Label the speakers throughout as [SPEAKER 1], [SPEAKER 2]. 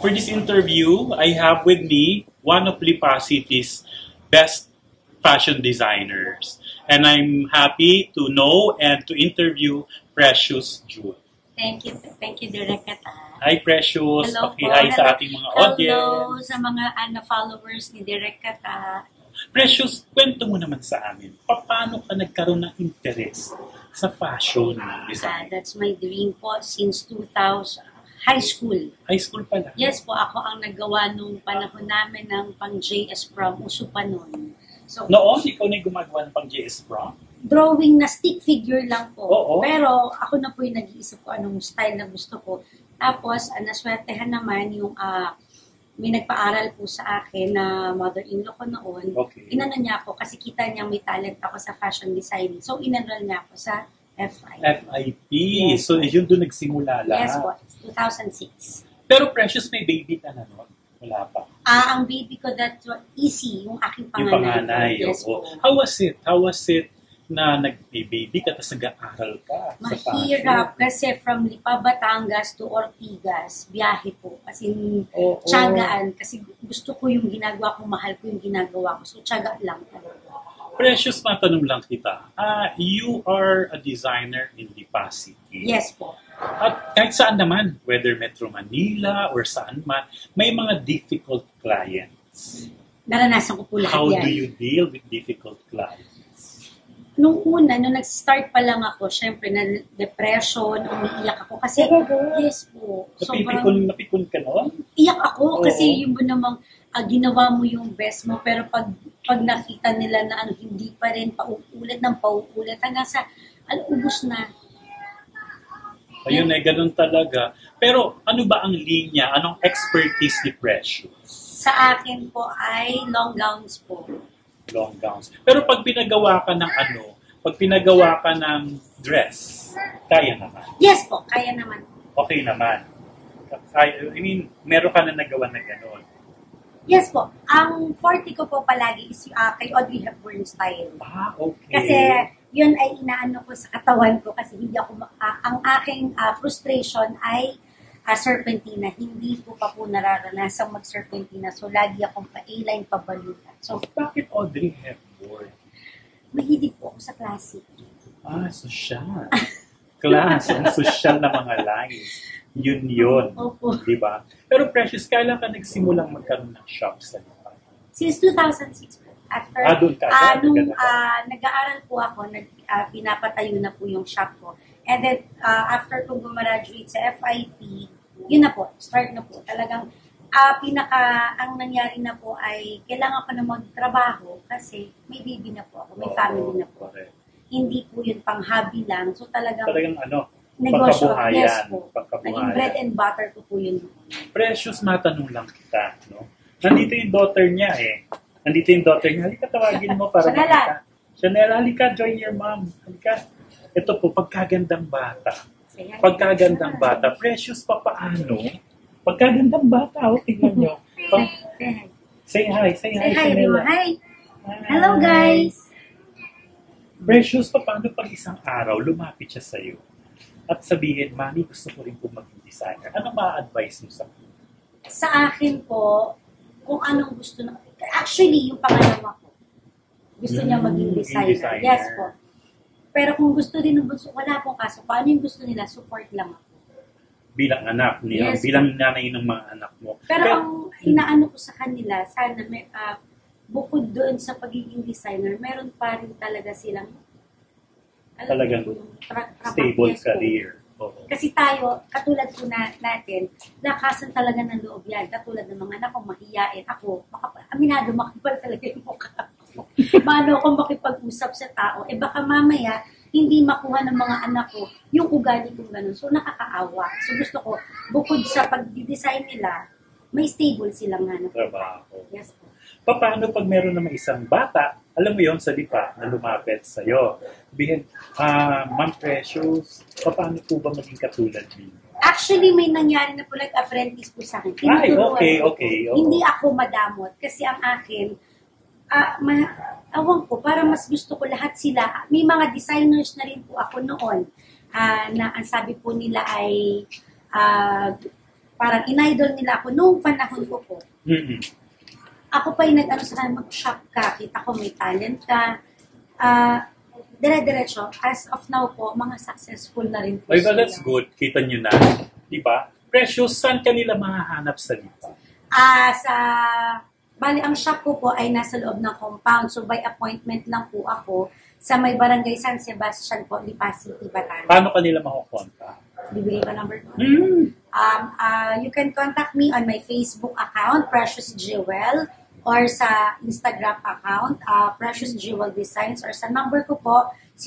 [SPEAKER 1] For this interview, I have with me one of Lipa City's best fashion designers. And I'm happy to know and to interview Precious Jewel.
[SPEAKER 2] Thank you, Direk Kata.
[SPEAKER 1] Hi Precious,
[SPEAKER 2] Hello
[SPEAKER 1] paki-hi
[SPEAKER 2] po.
[SPEAKER 1] sa ating mga audience.
[SPEAKER 2] Hello sa mga followers ni Direk Kata.
[SPEAKER 1] Precious, kwento mo naman sa amin, paano ka nagkaroon ng interest sa fashion design?
[SPEAKER 2] That's my dream po since 2000. High school.
[SPEAKER 1] High school pala?
[SPEAKER 2] Yes po, ako ang naggawa nung panahon namin ng pang JS prom, uso pa noon. So,
[SPEAKER 1] noon, ikaw na yung gumagawa ng pang JS prom?
[SPEAKER 2] Drawing na stick figure lang po.
[SPEAKER 1] Oo.
[SPEAKER 2] Pero ako na po yung nag-iisip ko anong style na gusto ko. Tapos, naswertehan naman yung may nagpaaral po sa akin na mother-in-law ko noon.
[SPEAKER 1] Okay.
[SPEAKER 2] Inano niya ako kasi kita niya may talent ako sa fashion design. So, inenroll niya ako sa FIP.
[SPEAKER 1] FIP.
[SPEAKER 2] Yes.
[SPEAKER 1] So, yun doon nagsimula lahat.
[SPEAKER 2] Yes po, 2006.
[SPEAKER 1] Pero Precious, may baby ka na noon? Wala pa.
[SPEAKER 2] Ang baby ko, that Easy, yung aking panganay.
[SPEAKER 1] Yung panganay.
[SPEAKER 2] Yes
[SPEAKER 1] Oo.
[SPEAKER 2] po.
[SPEAKER 1] How was it na nag-baby ka tapos nag-aaral ka sa fashion?
[SPEAKER 2] Mahirap kasi from Lipa, Batangas to Ortigas, biyahe po. Kasi tiyagaan. Kasi gusto ko yung ginagawa ko, mahal ko yung ginagawa ko. So, tiyaga lang talaga.
[SPEAKER 1] Precious, matanong lang kita. You are a designer in Lipa City.
[SPEAKER 2] Yes po.
[SPEAKER 1] At kahit saan naman, whether Metro Manila or saan man, may mga difficult clients.
[SPEAKER 2] Naranasan ko po lahat
[SPEAKER 1] How
[SPEAKER 2] yan.
[SPEAKER 1] do you deal with difficult clients?
[SPEAKER 2] Nung una, nung nag-start pa lang ako, syempre, na depression, umiiyak ako. Kasi, yes po.
[SPEAKER 1] Napikon ka noon?
[SPEAKER 2] Iyak ako
[SPEAKER 1] Oo.
[SPEAKER 2] kasi yung mo namang ginawa mo yung best mo, pero pag nakita nila na hindi pa rin pauulit hanggang sa ubus na.
[SPEAKER 1] Ayun ganun talaga. Pero ano ba ang linya? Anong expertise ni Precious?
[SPEAKER 2] Sa akin po ay long gowns po.
[SPEAKER 1] Long gowns. Pero pag pinagawa ka ng pag pinagawa ka ng dress, kaya naman?
[SPEAKER 2] Yes po, kaya naman.
[SPEAKER 1] Okay naman. I mean, meron ka na nagawa na gano'n.
[SPEAKER 2] Yes po. Ang forte ko po palagi is kay Audrey Hepburn style.
[SPEAKER 1] Okay.
[SPEAKER 2] Kasi yun ay inaano ko sa katawan ko kasi hindi ako, ang aking frustration ay serpentina. Hindi ko pa po nararanasang mag-serpentina. So, lagi akong pa-A-line, pabalutan. So,
[SPEAKER 1] bakit Audrey Hepburn?
[SPEAKER 2] mahilig po ako sa classic.
[SPEAKER 1] Sosyal. Class, ang sosyal na mga lines. Yun.
[SPEAKER 2] Opo.
[SPEAKER 1] Diba? Pero Precious, kailan ka nagsimulang magkaroon ng shop sa Lipa?
[SPEAKER 2] Since 2006 po. After,
[SPEAKER 1] doon ka.
[SPEAKER 2] nung nag-aaral po ako, pinapatayo na po yung shop ko. And then, after kong gumraduate sa FIP, yun na po, start na po. Talagang, ang nangyari na po ay, kailangan ko na magtrabaho kasi may baby na po ako, may family na po.
[SPEAKER 1] Correct.
[SPEAKER 2] Hindi po yun pang hobby lang. So talagang
[SPEAKER 1] negosyo,
[SPEAKER 2] yes po.
[SPEAKER 1] pagkabuhayan.
[SPEAKER 2] Naging bread and butter ko po yun.
[SPEAKER 1] Precious, matanong lang kita, no? Nandito yung daughter niya Halika, tawagin mo para makita. Chanel, halika, join your mom. Halika. Ito po, pagkagandang bata. Precious, papaano? Pagkagandang bata, tingnan nyo. Say hi, Chanel.
[SPEAKER 2] Hi. Hello, guys.
[SPEAKER 1] Precious, paano pag isang araw lumapit siya sa'yo at sabihin, Mami, gusto ko rin po maging designer. Ano ma-advise mo sa akin?
[SPEAKER 2] Sa akin po, kung anong gusto na... Actually, yung pangalawa ko, gusto niya maging designer. Yes po. Pero kung gusto din ng bunso, wala pong kaso. Paano yung gusto nila, support lang ako.
[SPEAKER 1] Bilang anak niya,
[SPEAKER 2] yes,
[SPEAKER 1] bilang nanay ng mga anak mo.
[SPEAKER 2] Pero ang inaano ko sa kanila, sana may... bukod doon sa pagiging designer, meron pa rin talaga silang
[SPEAKER 1] talagang stable career.
[SPEAKER 2] Kasi tayo, katulad po natin, lakasan talaga ng loob yan. Katulad ng mga anak ko, mahiyain. Ako, aminado, makipal talaga yung mukha ko. Paano ako makipag-usap sa tao? Baka mamaya, hindi makuha ng mga anak ko yung ugali kong ganun. So, nakakaawa. So, gusto ko, bukod sa pag-design nila, may stable silang
[SPEAKER 1] trabaho.
[SPEAKER 2] Yes po.
[SPEAKER 1] Paano pag meron naman isang bata, alam mo yon sa Lipa, na lumapit sa'yo? Sabihin, Ma'am Precious, paano po ba maging katulad niyo?
[SPEAKER 2] Actually, may nangyari na po apprentice po sa akin.
[SPEAKER 1] Okay.
[SPEAKER 2] Hindi ako madamot kasi ang akin, awang ko, para mas gusto ko lahat sila. May mga designers na rin po ako noon na ang sabi po nila ay parang in-idol nila ako noong panahon ko po. Ako pa yung nag-ano sa kanila, mag-shop ka, kita ko may talent ka. Dire-diretso, as of now po, mga successful na rin po.
[SPEAKER 1] Well, that's good. Kita nyo na. Diba? Precious, saan kanila mahahanap sa Lipa?
[SPEAKER 2] Bali, ang shop ko po ay nasa loob ng compound. So, by appointment lang po ako sa may barangay San Sebastian po, Lipa City, Batangas.
[SPEAKER 1] Paano kanila makukonta?
[SPEAKER 2] Bibigay ko number ko. You can contact me on my Facebook account, Precious Jewel, or sa Instagram account, Precious Jewel Designs, or sa number ko po,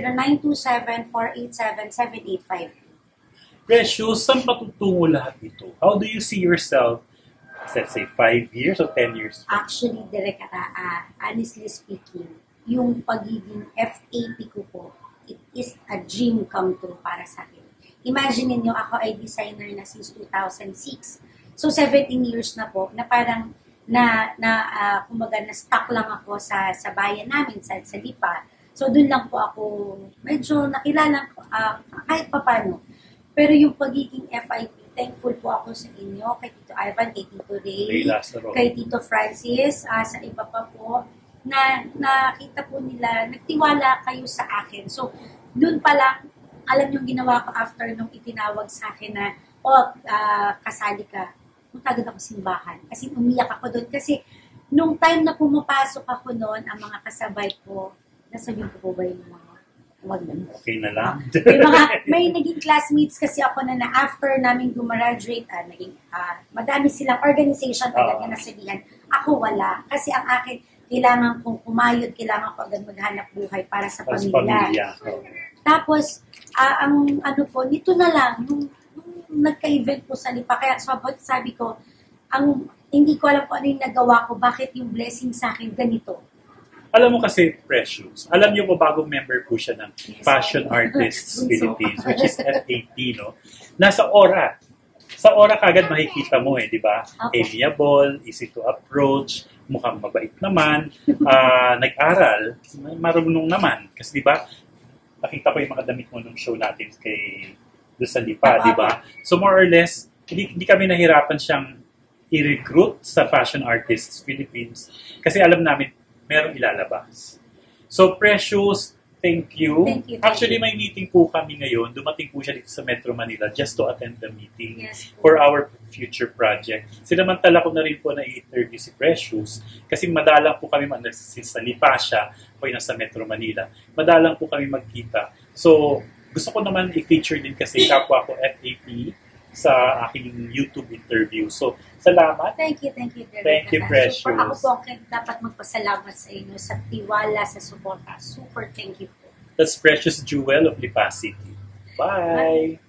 [SPEAKER 2] 0927-487-785.
[SPEAKER 1] Precious, saan patutungo lahat ito? How do you see yourself, let's say, 5 years or 10 years?
[SPEAKER 2] Actually, honestly speaking, yung pagiging FAP ko po, it is a dream come true para sa akin. Imagine niyo ako ay designer na since 2006. So, 17 years na po, na parang kumbaga, na-stuck lang ako sa bayan namin, sa Lipa. So, dun lang po ako medyo nakilala kahit papano. Pero yung pagiging FIP, thankful po ako sa inyo, kay Tito Ivan, kay Tito Ray, kay Tito Francis, sa iba pa po, na nakita po nila, nagtiwala kayo sa akin. So, dun pa lang, alam yung ginawa ko after nung itinawag sa akin na, kasali ka. Punta agad ako simbahan. Kasi umiyak ako doon. Kasi nung time na pumapasok ako noon, ang mga kasabay ko, nasabihin ko po ba yung mga
[SPEAKER 1] okay na lang.
[SPEAKER 2] May naging classmates kasi ako na after namin gumraduate, madami silang organization agad na nasabihan. Ako wala. Kasi ang akin, kailangan kong kumayod, kailangan ko agad maghanap buhay para sa pamilya. Tapos, nito na lang, nung nagka-event po sa Lipa, kaya sabi ko, hindi ko alam kung ano yung nagawa ko, bakit yung blessing sa akin ganito.
[SPEAKER 1] Alam mo kasi, Precious, alam niyo po bagong member po siya ng Fashion Artists Philippines, which is FAP, no? Nasa Aura. Sa Aura kagad makikita mo di ba? Okay. Amiable, easy to approach, mukhang mabait naman, nag-aral, marunong naman. Kasi di ba, nakita ko yung mga damit mo nung show natin doon sa Lipa, di ba? So more or less, hindi kami nahirapan siyang i-recruit sa Fashion Artists Philippines kasi alam namin merong ilalabas. So Precious, thank you.
[SPEAKER 2] Thank you.
[SPEAKER 1] Actually, may meeting po kami ngayon. Dumating po siya dito sa Metro Manila just to attend the meeting for our future project. Sinamantala ko na rin po na i-interview si Precious kasi madalang po kami, since sa Lipa siya, po nasa Metro Manila, madalang po kami magkita. So, gusto ko naman i-feature din kasi kapwa ko FAP sa aking YouTube interview. So, salamat.
[SPEAKER 2] Thank you, Derek.
[SPEAKER 1] Thank you, Precious.
[SPEAKER 2] Super, ako po dapat magpasalamat sa inyo sa tiwala, sa suporta. Super thank you po.
[SPEAKER 1] That's Precious Jewel of Lipa City. Bye!